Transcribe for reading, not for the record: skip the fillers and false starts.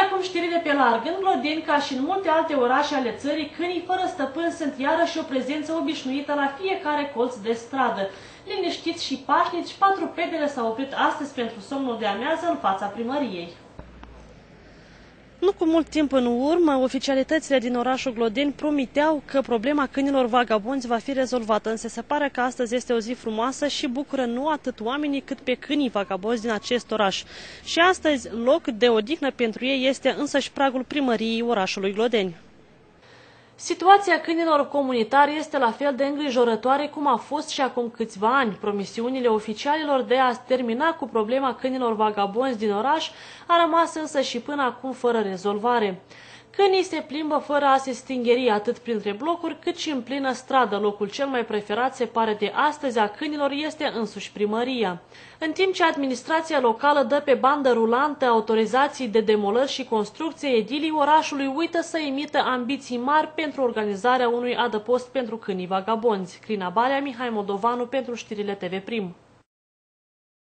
acum știrile pe larg. În Glodeni, ca și în multe alte orașe ale țării, câinii fără stăpân sunt iarăși o prezență obișnuită la fiecare colț de stradă. Liniștiți și pașnici, patrupedele s-au oprit astăzi pentru somnul de amiază în fața primăriei. Nu cu mult timp în urmă, oficialitățile din orașul Glodeni promiteau că problema câinilor vagabonzi va fi rezolvată, însă se pare că astăzi este o zi frumoasă și bucură nu atât oamenii cât pe câinii vagabonzi din acest oraș. Și astăzi loc de odihnă pentru ei este însăși pragul primăriei orașului Glodeni. Situația câinilor comunitari este la fel de îngrijorătoare cum a fost și acum câțiva ani. Promisiunile oficialilor de a termina cu problema câinilor vagabonzi din oraș a rămas însă și până acum fără rezolvare. Câinii se plimbă fără a se stingheri atât printre blocuri cât și în plină stradă. Locul cel mai preferat se pare de astăzi a câinilor este însuși primăria. În timp ce administrația locală dă pe bandă rulantă autorizații de demolări și construcție, edilii orașului uită să emită ambiții mari pentru organizarea unui adăpost pentru câinii vagabonzi. Crina Balea, Mihai Moldovanu pentru știrile TV Prim.